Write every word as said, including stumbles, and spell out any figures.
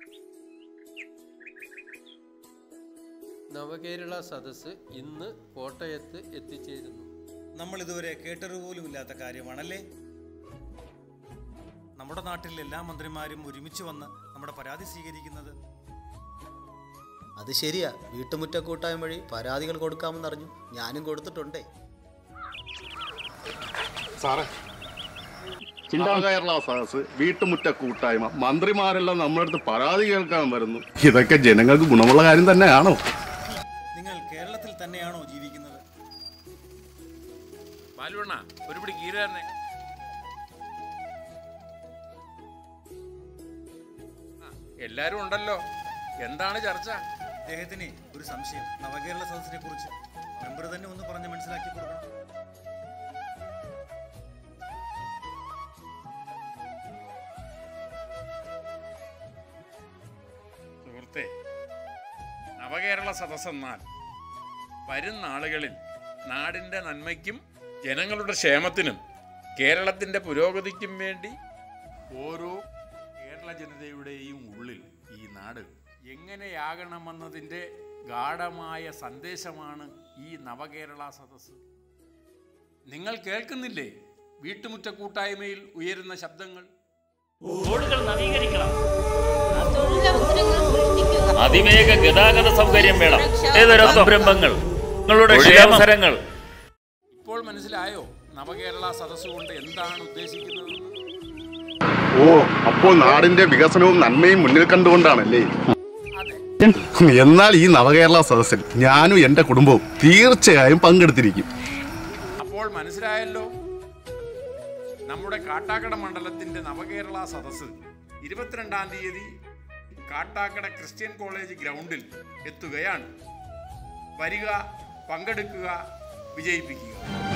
നവകേരള സദസ്സ് ഇന്ന് കോട്ടയത്ത് എത്തിച്ചേരുന്നു. നമ്മൾ ഇതുവരെ കേട്ടറിവുപോലും ഇല്ലാത്ത കാര്യമാണല്ലേ? നമ്മുടെ നാട്ടിൽ എല്ലാ മന്ത്രിമാരും ഒരുമിച്ച് വന്ന് നമ്മുടെ പരാതി സ്വീകരിക്കുന്നത്. അത് ശരിയാ. വീട്ടുമുറ്റ കൂട്ടായ്മ വഴി പരാതികൾ കൊടുക്കാമെന്നറിഞ്ഞു. ഞാനും കൊടുത്തിട്ടുണ്ടേ. സാറേ, നവകേരള സദസ്സ്, വീട്ടുമുറ്റ കൂട്ടായ്മ, മന്ത്രിമാരെല്ലാം നമ്മുടെ അടുത്ത് പരാതി കേൾക്കാൻ വരുന്നു. ഇതൊക്കെ ജനങ്ങൾക്ക് ഗുണമുള്ള കാര്യം തന്നെയാണോ? നിങ്ങൾ കേരളത്തിൽ തന്നെയാണോ ജീവിക്കുന്നത്? ബാലുവണ്ണ, ഒരു പിടി കീരാനെ. എല്ലാരും ഉണ്ടല്ലോ, എന്താണ് ചർച്ച? അദ്ദേഹത്തിന് ഒരു സംശയം, നവകേരള സദസ്സിനെ കുറിച്ച്. മെമ്പർ തന്നെ ഒന്ന് പറഞ്ഞ് മനസ്സിലാക്കി കൊടുക്കണം. സുഹൃത്തെ, നവകേരള സദസ്സെന്നാൽ വരും നാളുകളിൽ നാടിൻ്റെ നന്മയ്ക്കും ജനങ്ങളുടെ ക്ഷേമത്തിനും കേരളത്തിൻ്റെ പുരോഗതിക്കും വേണ്ടി ഓരോ കേരള ജനതയുടെയും ഉള്ളിൽ ഈ നാട് എങ്ങനെയാകണമെന്നതിൻ്റെ ഗാഢമായ സന്ദേശമാണ് ഈ നവകേരള സദസ്സ്. നിങ്ങൾ കേൾക്കുന്നില്ലേ വീട്ടുമുറ്റ കൂട്ടായ്മയിൽ ഉയരുന്ന ശബ്ദങ്ങൾ? റോഡുകൾ നവീകരിക്കണം, അതിവേഗ ഗതാഗത സൗകര്യം വേണം, ഏതൊരു സംരംഭങ്ങൾ, നിങ്ങളുടെ ക്ഷേമാവസരങ്ങൾ. ഇപ്പോൾ മനസ്സിലായോ നവകേരള സദസ്സ് കൊണ്ട് എന്താണ് ഉദ്ദേശിക്കുന്നത്? ഓ, അപ്പോൾ നാടിന്റെ വികസനവും നന്മയും മുന്നിൽ കണ്ടുകൊണ്ടാണല്ലേ? എന്നാൽ ഈ നവകേരള സദസ്സിൽ ഞാനും എന്റെ കുടുംബവും തീർച്ചയായും പങ്കെടുത്തിരിക്കും. അപ്പോൾ മനസ്സിലായല്ലോ, നമ്മുടെ കാട്ടാക്കട മണ്ഡലത്തിന്റെ നവകേരള സദസ്സ് ഇരുപത്തിരണ്ടാം തീയതി കാട്ടാക്കട ക്രിസ്ത്യൻ കോളേജ് ഗ്രൗണ്ടിൽ എത്തുകയാണ്. വരിക, പങ്കെടുക്കുക, വിജയിപ്പിക്കുക.